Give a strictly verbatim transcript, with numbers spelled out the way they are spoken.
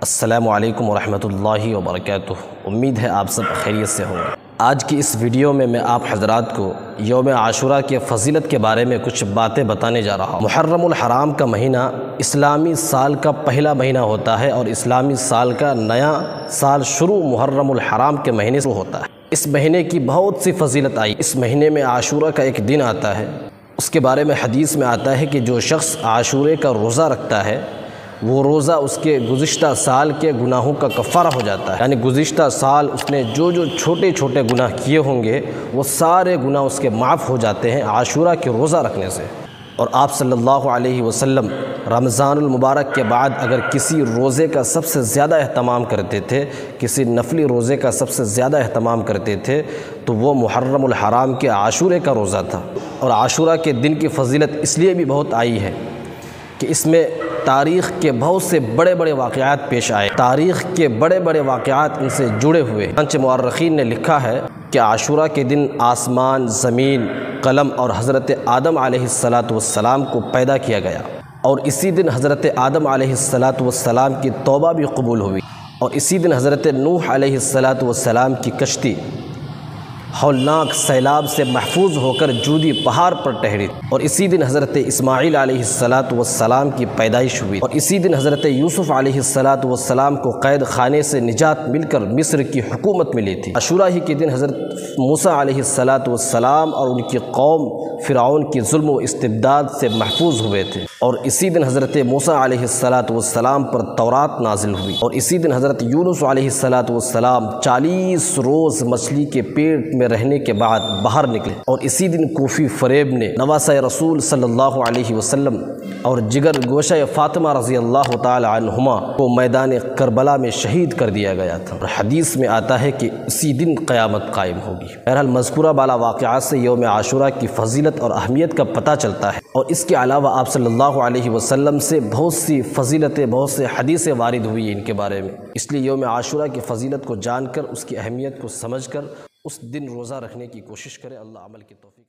السلام علیکم ورحمۃ اللہ وبرکاتہ۔ امید ہے آپ سب خیریت سے ہوں گے۔ آج کی اس ویڈیو میں میں آپ حضرات کو یوم عاشورہ کے فضیلت کے بارے میں کچھ باتیں بتانے جا رہا ہوں۔ محرم الحرام کا مہینہ اسلامی سال کا پہلا مہینہ ہوتا ہے اور اسلامی سال کا نیا سال شروع محرم الحرام کے مہینے سے ہوتا ہے۔ اس مہینے کی بہت سی فضیلت آئی۔ اس مہینے میں عاشورہ کا ایک دن آتا ہے، اس کے بارے میں حدیث میں آتا ہے کہ جو شخص عاشورے کا روزہ رکھتا ہے وہ روزہ اس کے گزشتہ سال کے گناہوں کا کفارہ ہو جاتا ہے، یعنی گزشتہ سال اس نے جو جو چھوٹے چھوٹے گناہ کیے ہوں گے وہ سارے گناہ اس کے معاف ہو جاتے ہیں عاشورہ کے روزہ رکھنے سے۔ اور آپ صلی اللہ علیہ وسلم رمضان المبارک کے بعد اگر کسی روزے کا سب سے زیادہ اہتمام کرتے تھے، کسی نفلی روزے کا سب سے زیادہ اہتمام کرتے تھے تو وہ محرم الحرام کے عاشورے کا روزہ تھا۔ اور عاشورہ کے دن کی فضیلت اس لیے بھی بہت آئی ہے کہ اس میں تاریخ کے بہت سے بڑے بڑے واقعات پیش آئے، تاریخ کے بڑے بڑے واقعات ان سے جڑے ہوئے۔ چنانچہ مورخین نے لکھا ہے کہ عاشورہ کے دن آسمان، زمین، قلم اور حضرت آدم علیہ الصلاۃ والسلام کو پیدا کیا گیا، اور اسی دن حضرت آدم علیہ الصلاۃ والسلام کی توبہ بھی قبول ہوئی، اور اسی دن حضرت نوح علیہ الصلاۃ والسلام کی کشتی ہولناک سیلاب سے محفوظ ہو کر جودی پہاڑ پر ٹھہری، اور اسی دن حضرت اسماعیل علیہ الصلاۃ والسلام کی پیدائش ہوئی، اور اسی دن حضرت یوسف علیہ الصلاۃ والسلام کو قید خانے سے نجات مل کر مصر کی حکومت ملی تھی۔ عاشورہ ہی کے دن حضرت موسیٰ علیہ الصلاۃ والسلام اور ان کی قوم فرعون کی ظلم و استبداد سے محفوظ ہوئے تھے، اور اسی دن حضرت موسیٰ علیہ الصلاۃ والسلام پر تورات نازل ہوئی، اور اسی دن حضرت یونس علیہ الصلاۃ والسلام چالیس روز مچھلی کے پیٹ میں رہنے کے بعد باہر نکلے، اور اسی دن کوفی فریب نے نواسہ رسول صلی اللہ علیہ وسلم اور جگر گوشہ فاطمہ رضی اللہ تعالی عنہما کو میدان کربلا میں شہید کر دیا گیا تھا، اور حدیث میں آتا ہے کہ اسی دن قیامت قائم ہوگی۔ بہرحال مذکورہ بالا واقعات سے یوم عاشورہ کی فضیلت اور اہمیت کا پتہ چلتا ہے، اور اس کے علاوہ آپ صلی اللہ علیہ وسلم سے بہت سی فضیلتیں، بہت سے حدیثیں وارد ہوئی ان کے بارے میں۔ اس لیے یوم عاشورہ کی فضیلت کو جان کر، اس کی اہمیت کو سمجھ کر اس دن روزہ رکھنے کی کوشش کرے۔ اللہ عمل کی توفیق